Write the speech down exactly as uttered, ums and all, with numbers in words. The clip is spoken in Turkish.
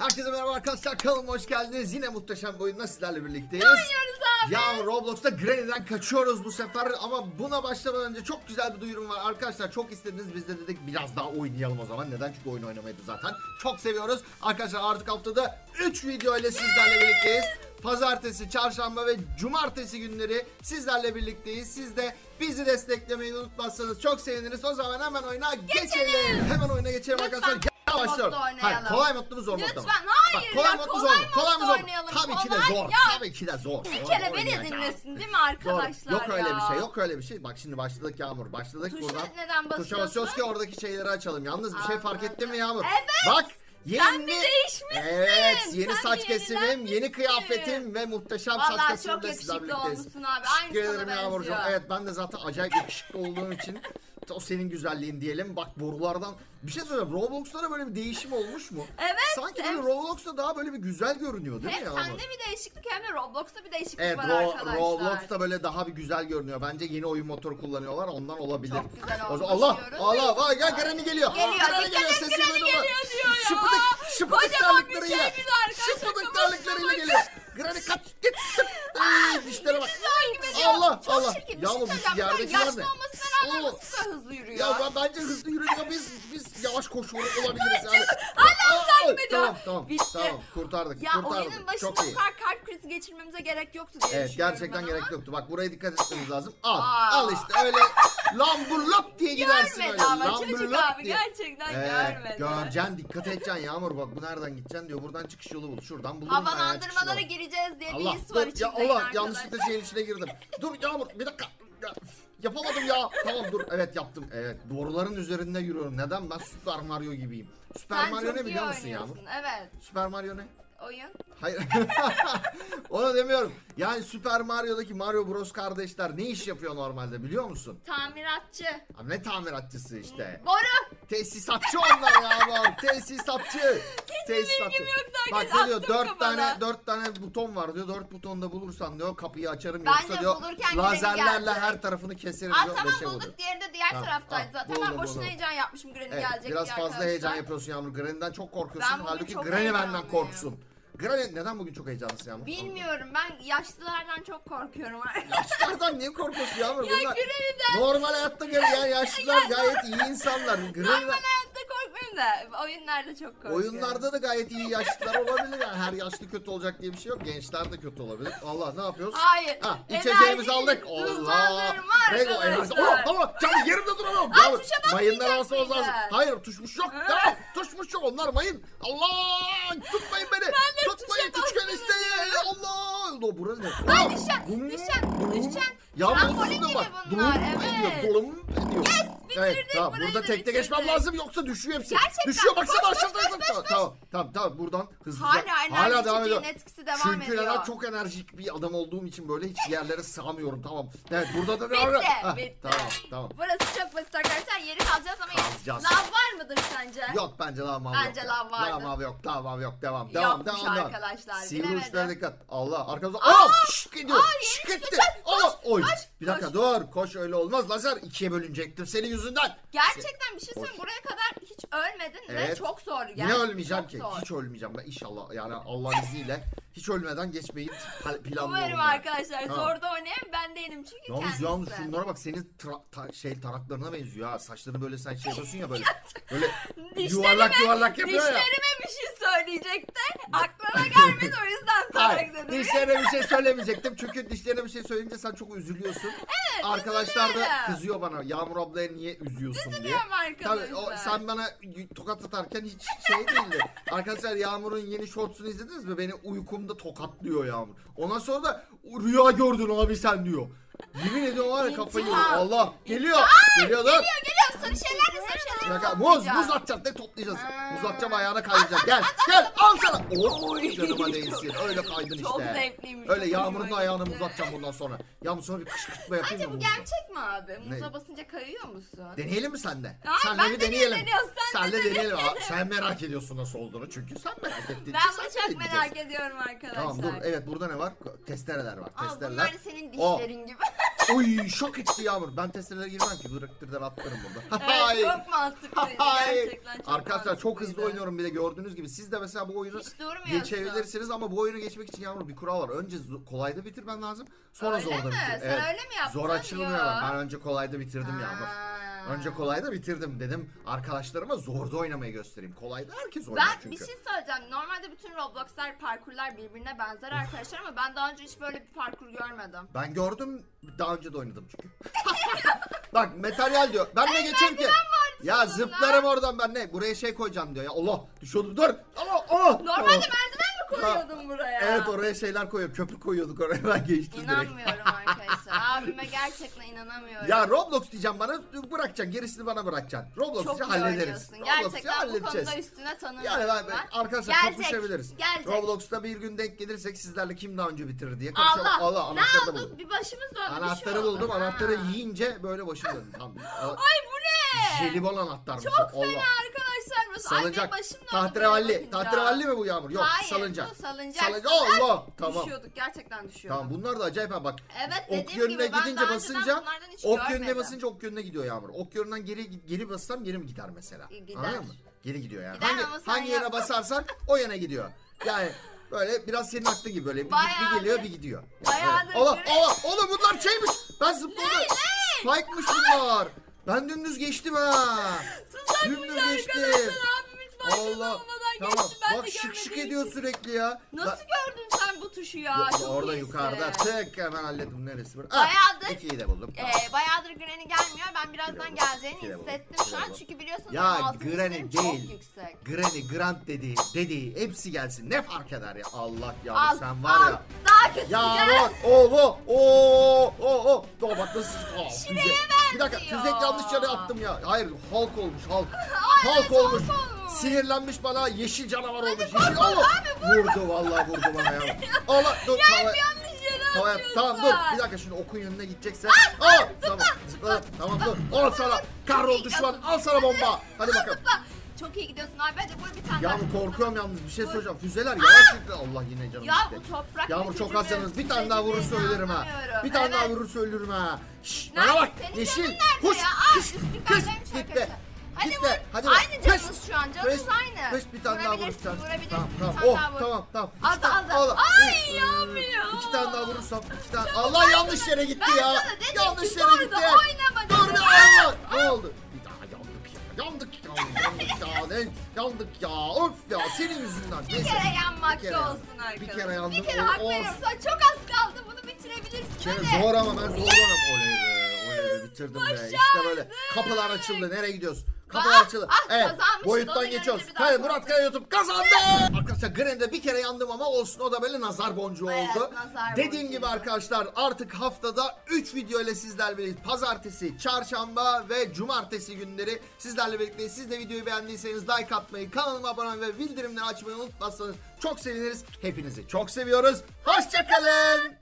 Herkese merhaba arkadaşlar, kanalıma hoş geldiniz. Yine muhteşem bir oyunla sizlerle birlikteyiz. Oynuyoruz abi. Ya Roblox'ta Granny'den kaçıyoruz bu sefer ama buna başlamadan önce çok güzel bir duyurum var. Arkadaşlar çok istediniz, biz de dedik biraz daha oynayalım o zaman. Neden? Çünkü oyun oynamayı da zaten çok seviyoruz. Arkadaşlar artık haftada üç video ile sizlerle birlikteyiz. Pazartesi, çarşamba ve cumartesi günleri sizlerle birlikteyiz. Siz de bizi desteklemeyi unutmazsanız çok seviniriz. O zaman hemen oyuna geçelim. geçelim. Hemen oyuna geçelim Lütfen. arkadaşlar. Başlıyorum. Hayır, kolay modlu mu zor modlu mu? Lütfen hayır. Bak, kolay ya, modlu kolay zor mu? Kolay mı zor mu? oynayalım. Tabii ki de Kolay zor. ya. Tabii ki de zor. Bir Zor kere beni oynayacağız. dinlesin değil mi arkadaşlar? Doğru. Yok öyle ya. bir şey. Yok öyle bir şey. Bak şimdi başladık Yağmur. Başladık Tuşa buradan. neden basıyorsun? Tuşa basıyoruz ki oradaki şeyleri açalım. Yalnız bir şey fark ettin mi Yağmur? Evet. Bak. Yeni, Sen bir değişmişsin. Evet, yeni Sen saç bir kesimim, yenilenmişsin. yeni kıyafetim ve muhteşem Vallahi saç çok kesimimle sizlerle yakışıklı birlikteyiz. olmuşsun abi. Aynı Teşekkür sana ederim Yağmurcuğum. benziyor. Evet, ben de zaten acayip yakışıklı olduğum için o senin güzelliğin diyelim. Bak borulardan bir şey söyleyeyim. Roblox'ta da böyle bir değişim olmuş mu? Evet. Sanki böyle evet. Roblox'ta daha böyle bir güzel görünüyor değil mi Hem Yağmur? sende bir değişiklik hem de Roblox'ta bir değişiklik Evet, var Ro- arkadaşlar. Roblox'ta böyle daha bir güzel görünüyor. Bence yeni oyun motoru kullanıyorlar. Ondan olabilir. Çok güzel O olmuş zaman Allah diyoruz. Allah vay gel Granny geliyor. Geliyor, Granny dikkat et, sesini Granny duydun mu? geliyor diyor ya. Şıpıdık şıpıdık Kocaman bir terlikleriyle. şey biz arkadaşlar, Şıpıdık kafasına terlikleriyle geliyor. Granny kaç git. Ay, dişlere bak. Takip ediyor. Allah Çok Allah. çirkin. Ya Bir şey bu söyleyeceğim. Sen yerdekiler yaşlı ne? olmasına rağmen Oo. nasıl böyle hızlı yürüyor? Ya ben bence hızlı yürüdük biz biz yavaş koşuyor olabiliriz yani. Hala Aa, takip ediyor. Tamam tamam. Bitti. Tamam kurtardık. Ya kurtardık. oyunun başında Çok iyi. bu kadar kalp krizi geçirmemize gerek yoktu diye Evet düşünüyorum gerçekten ben gerek ama. yoktu. Bak buraya dikkat etmemiz lazım. Al. Aa. Al işte öyle lamburlop diye gidersin Görmedi öyle. ama Lamburlop çocuk abi diye. gerçekten Evet, görmedi. göreceksin dikkat edeceksin Yağmur bak bu nereden gideceksin diyor. Buradan çıkış yolu bul. Şuradan bulurum ben ya, çıkış Havalandırmalara yolu. gireceğiz diye Allah bir his dur var ya içimde Allah arkadaşlar. yanlışlıkla şeyin içine girdim. Dur Yağmur bir dakika. Ya, yapamadım ya. Tamam dur evet yaptım. Evet boruların üzerinde yürüyorum. Neden? Ben Super Mario gibiyim. Super Sen Mario çok ne iyi biliyor musun Yağmur? oynuyorsun, evet. Süper Mario ne? Oyun. Hayır. Onu demiyorum. Yani Super Mario'daki Mario Bros kardeşler ne iş yapıyor normalde biliyor musun? Tamiratçı. Abi ne tamiratçısı işte. Boru. Tesisatçı onlar ya var. Tesisatçı. Tesisatçı. bilgim yoktu, Bak herkes ne diyor? attım Dört kafana. tane dört tane buton var diyor. Dört butonda bulursan diyor kapıyı açarım Ben yoksa de diyor bulurken lazerlerle Granny geldi. her tarafını keserim Aa diyor. tamam Beşe bulduk. vuruyor. Diğeri de diğer Tamam, taraftaydı ah, zaten. buldum, Ben boşuna buldum. heyecan yapmışım Granny Evet, gelecek biraz diye fazla arkadaşlar. heyecan yapıyorsun Yağmur. Granny'den çok korkuyorsun. Ben bugün Halbuki çok Granny benden heyecanlıyım. korksun. Granny neden bugün çok heyecanlısın Yağmur? Bilmiyorum, ben yaşlılardan çok korkuyorum. Yaşlılardan niye korkuyorsun Yağmur? Ya Bunlar Granny'den. normal hayatta gör yani yaşlılar gayet iyi insanlar. Normal Granny'den hayatta korkmuyorum da oyunlarda çok korkuyorum. oyunlarda da gayet iyi yaşlılar olabilir yani. Her yaşlı kötü olacak diye bir şey yok. Gençler de kötü olabilir. Allah ne yapıyoruz? Hayır. Ha, içeceğimizi Enerji aldık. Allah. hızlandırma Rego arkadaşlar. enerji. Allah Allah. Canım yerimde duramıyorum. Ay, Yağmur, tuşa basmayacak mayınlar almamız mıydı? lazım. Hayır tuşmuş yok. Ha? Tamam tuşmuş yok. Onlar mayın. Allah. Tutmayın beni. Tutmayın. tuşa Küçük bastım enişteyi. Allah. O burası ne? Ay, Aa, düşen, dum, düşen, dum. düşen. Yağmur Trambolin üstünde gibi var. bunlar, Dum evet. ediyor. Dolum ediyor. Evet bitirdik, tamam burayı burada da tekte geçmem bitirdik. lazım yoksa düşüyor hepsi. Gerçekten. Düşüyor baksana Koş, koş, aşağıda. koş, koş, Tamam, koş. tamam tamam tamam buradan hızlıca. Hala enerji içeceğin etkisi devam Çünkü ediyor. neden çok enerjik bir adam olduğum için böyle hiç yerlere sığamıyorum tamam. Evet burada da Bitti, Hah, bitti. Tamam tamam. Burası çok basit arkadaşlar. Yeri kalacağız ama Kalacağız. lav var mıdır sence? Yok bence lav mavi Bence yok. lav vardı. Lav mavi yok lav mavi yok devam devam Yokmuş devam. devam. arkadaşlar, Sivri bilemedim. uçlara dikkat. Allah arkamızda. Aa! Şşk gidiyor. Aa, yeni Şşk çıkıyor, gitti. koş, Allah. Oy. koş, Bir dakika koş. dur. Koş öyle olmaz. Lazer ikiye bölünecektim senin yüzünden. Gerçekten bir şey söyleyeyim. Koş. Buraya kadar hiç ölmedin ve Evet. çok zor. Yine Gerçekten ölmeyeceğim çok ki. zor. Hiç ölmeyeceğim ben inşallah. Yani Allah'ın izniyle hiç ölmeden geçmeyi pl- planlıyorum. Umarım yani. arkadaşlar. Ha. Zorda oynayan ben değilim çünkü Yalnız kendisi. yalnız şunlara bak senin tra- ta- şey taraklarına benziyor ha. Saçlarını böyle sen şey yapıyorsun ya böyle. Böyle yuvarlak yuvarlak yapıyor ya. Dişlerime bir şey söyleyecekti. Aklına gelmedi o yüzden tarak Hayır, dedim. dişlerine bir şey söylemeyecektim çünkü dişlerine bir şey söyleyince sen çok üzülüyorsun. Evet, Arkadaşlar da üzülüyorum. kızıyor bana. Yağmur ablaya niye üzüyorsun diye. Üzülüyorum arkadaşlar. Tabii o, sen bana y- tokat atarken hiç şey değildi. Arkadaşlar Yağmur'un yeni shortsunu izlediniz mi? Beni uykumda tokatlıyor Yağmur. Ondan sonra da rüya gördün abi sen diyor. Yemin ediyorum var ya kafayı yiyor. İntihar. Allah geliyor. Geliyor dur. Geliyor geliyor. Sarı şeyler de sarı Bir şeyler dakika, de muz, toplayacağız. muz atacağız. Ne toplayacağız? Aa. Muz atacağım ayağına kaydıracak. Gel, gel al sana. Oh, Oy. canıma değsin. Öyle kaydın Çok işte. zevkliymiş, Öyle çok Yağmur'un hoşuma ayağına gitti. muz atacağım bundan sonra. Yağmur sonra bir kışkırtma yapayım Sence mı bu muzla? gerçek mi abi? Muza Ne? basınca kayıyor musun? Deneyelim mi sen de? Hayır, Senle ben bir de niye deneyelim. deniyorsun? Sen de Senle deneyelim. deneyelim. Aa, sen merak ediyorsun nasıl olduğunu çünkü sen merak ettiğin Ben için bunu sen çok deneyeceksin. merak ediyorum arkadaşlar. Tamam dur evet burada ne var? Testereler var. Al Testereler. bunlar senin O. dişlerin gibi. Oy şok etti Yağmur. Ben testlere girmem ki. Bıraktırdan atlarım burada. Evet, çok mantıklıydı gerçekten. Çok Arkadaşlar çok mantıklıydı. hızlı oynuyorum bir de gördüğünüz gibi. Siz de mesela bu oyunu Hiç durmuyorsun. geçebilirsiniz ama bu oyunu geçmek için Yağmur bir kural var. Önce kolayda bitirmen lazım. Sonra Öyle zorda mi? bitir. Sen öyle mi yaptın? Zor açılmıyor. Ya. Ben önce kolayda bitirdim Yağmur. Aa. Önce kolayda bitirdim dedim. Arkadaşlarıma zorda oynamayı göstereyim. Kolayda herkes oynar Ben çünkü. bir şey söyleyeceğim. Normalde bütün Roblox'lar, parkurlar birbirine benzer arkadaşlar ama ben daha önce hiç böyle bir parkur görmedim. Ben gördüm, daha önce de oynadım çünkü. Bak materyal diyor. Ben ne geçeyim ki? Ya sonunda. zıplarım oradan ben ne? Buraya şey koyacağım diyor ya. Allah düşüyordum dur. Allah Allah. Normalde merdiven mi koyuyordun buraya? Evet oraya şeyler koyuyor. Köprü koyuyorduk oraya ben geçtim direkt. İnanmıyorum arkadaşlar. Abime gerçekten inanamıyorum. Ya Roblox diyeceğim bana bırakacaksın. Gerisini bana bırakacaksın. Roblox Çok iyi hallederiz. oynuyorsun. Roblox'u Gerçekten bu halledeceğiz. konuda üstüne tanımıyorum Yani ben, ben arkadaşlar Gelecek, kapışabiliriz. gelecek. Roblox'ta bir gün denk gelirsek sizlerle kim daha önce bitirir diye kapışalım. Allah, Allah ne anahtarı da aldık? buldum. Bir başımız döndü. bir şey Anahtarı oldu. buldum. Ha. Anahtarı yiyince böyle başım döndü. Tamam. Ay bu ne? Jelibon anahtarmış. Çok Allah. fena arkadaşlar. Burası Salıncak. annem başım döndü. Tahterevalli. böyle bakınca. Tahterevalli mi bu Yağmur? Yok Hayır, salıncak. bu salıncak. Salıncak. Allah. Tamam. Düşüyorduk gerçekten düşüyorduk. Tamam bunlar da acayip ha bak. Evet Ok dediğim yönüne gibi ben gidince daha önceden basınca bunlardan hiç ok görmedim. yönüne basınca ok yönüne gidiyor Yağmur. Ok yönünden geri geri bassam geri mi gider mesela? Gider. Anladın mı? Geri gidiyor yani. Gider hangi ama sen hangi yere yapma. basarsan o yana gidiyor. Yani böyle biraz senin aklın gibi böyle bir, Bayağıdır- bir geliyor bir gidiyor. bayağıdır Evet. Allah göre- Allah oğlum bunlar şeymiş. Ben zıpladım. Spike'mış bunlar. Ben dümdüz geçtim ha. Dümdüz geçtim. Abim hiç farkında Allah. olmadan Tamam. geçti. Ben Bak de şık şık görmediğim ediyor için. sürekli ya. Nasıl Ben- gördün sen bu tuşu ya? Yok, Çok orada iyisin. yukarıda tık hemen hallettim neresi var. Bayağıdır- ikiyi de buldum. Ee, bayağıdır Granny gelmiyor. Ben birazdan Biliyorum. geleceğini Biliyorum. hissettim şu an. Biliyorum. Çünkü biliyorsunuz Ya, benim altın Granny isteğim değil. çok yüksek. Granny, Grant dediği, dediği hepsi gelsin. Ne fark eder ya? Allah ya Al, sen var al. ya. Daha kötü Ya gel. bak ooo ooo ooo. Dur bak nasıl aa, füze. Şuraya Bir dakika benziyor. füzek yanlış yere attım ya. Hayır Hulk olmuş Hulk. Ay, Hulk evet, olmuş. Hulk olmuş. Sinirlenmiş bana yeşil canavar olmuş. vur, Yeşil vur Allah. abi, Vurdu vallahi vurdu bana ya. Allah dur Ya tamam. hep yanlış yere Tamam, atıyorsun. tamam dur bir dakika şimdi okun yönüne gideceksen. Aa, tamam zıpla. Tamam dur. Al sana kahrol düşman. Al sana bomba. Hadi bakalım. Zıpla. Çok iyi gidiyorsun abi. Hadi vur bir tane Yağmur daha. korkuyorum yalnız bir şey söyleyeceğim. Füzeler yavaş yükle. Allah yine canım Ya gitti. bu toprak Yağmur çok az bükücü mü? canınız. Bir tane daha vurursa Bükücü mü? ölürüm ha. Anlamıyorum. Bir tane daha Evet. vurursa ölürüm ha. Şşş Nerede? bana bak. Senin Yeşil. canın nerede Huş. ya? Aa, Kış. üstü Kış. kalem Gitti. şarkısı. Hadi Gitti. vur. Hadi bak. Aynı canımız şu an. Canımız Kış. aynı. Kış bir tane daha Vurabilirsin, vurursan. vurabilirsin. Tamam Bir tamam. tane Oh daha vur. tamam tamam. Aldı, İki tane- aldı. Allah. Ay, yapmıyor. İki tane daha vurursam. iki tane. Çabuk, Allah ben yanlış sana- yere gitti ben ya. sana dedim Yanlış ki yere orada gitti. oynama Dur dedim. bir Allah. Ne oldu? Bir daha yandık ya. Yandık ya. Yandık ya. Ne? Yandık ya. Of ya senin yüzünden. Bir Neyse. kere yanmakta Bir kere yandım. olsun arkadaşlar. Bir kere yandım. Bir kere O- hak olsun. veriyorum. Sana çok az kaldı. Bunu bitirebilirsin. Bir kere Hadi. zor ama ben zor oynam. Oley be. Oley be bitirdim be. İşte böyle. Kapılar açıldı. Nereye gidiyoruz? Kapılar Ah, açıldı. ah, Evet. kazanmışız. Boyuttan Onu geçiyoruz. görünce bir daha Hadi Murat korktum. Kaya YouTube kazandı. Arkadaşlar Granny'de bir kere yandım ama olsun o da böyle nazar boncuğu Evet, oldu. nazar Dediğim boncuğu. gibi arkadaşlar artık haftada üç video ile sizlerle birlikte pazartesi, çarşamba ve cumartesi günleri sizlerle birlikte. Siz de videoyu beğendiyseniz like atmayı, kanalıma abone olmayı ve bildirimleri açmayı unutmazsanız çok seviniriz. Hepinizi çok seviyoruz. Hoşçakalın.